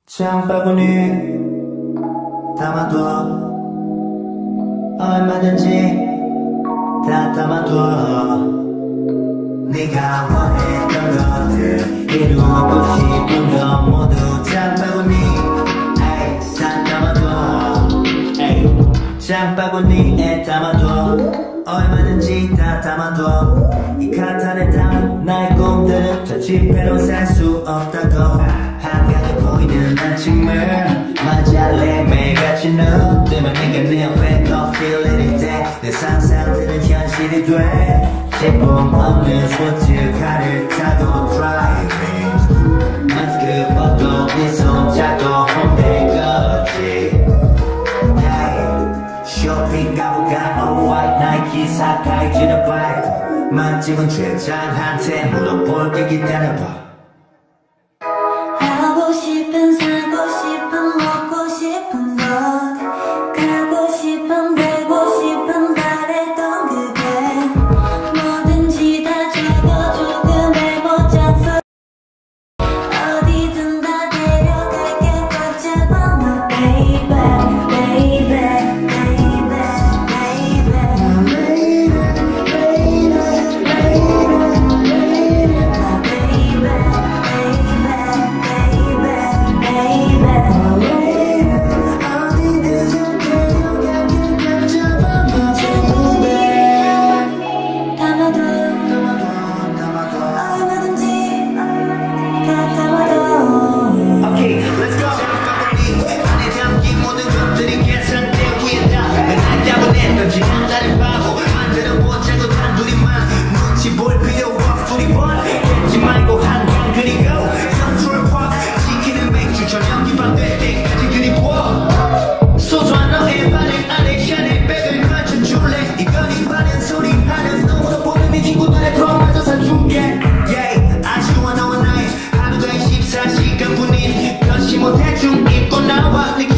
장바구니 담아둬 얼마든지 다 담아둬 네가 원했던 것들 이루고 싶은 것 모두 장바구니 다 담아둬 장바구니에 담아둬 얼마든지 다 담아둬 이 카탄에 담은 나의 꿈들은 저 지폐로 살 수 없다고 한가득 보이는 아침을 맞이할래 매일같이 눈 뜨면 네가 내 옆에 feel it day 내 상상들은 현실이 돼 제품 없는 스포츠카를 타고 driving 마스크 벗고 네 손잡고 홍대 걷지 쇼핑 가볼까 all white 나이키 사카이 지는 바이크 맛집은 최장한테 물어볼게 기다려봐 하고 싶은 사고 싶은 먹고 싶은 것 가고 싶은 되고 싶은 바랬던 그게 뭐든지 다 적어줘 그 메모장서 어디든 다 데려갈게 꽉 잡아 너 baby baby 지난달에 바보 만들어보자고 단둘이만 눈치 볼 필요 없어 우리 뻔했지 말고 한강 그리고 연출을 확 지키는 맥주 저녁이 밤 될 때까지 그리고 소소한 너의 반응 안에 샤넬 백을 맞춰줄래 이건 이반은 소리 하는 너무도 보는 네 친구들의 프로마저 사줄게 아쉬워 너와 나의 하루가 24시간뿐인 것이 뭐 대충 입고 나와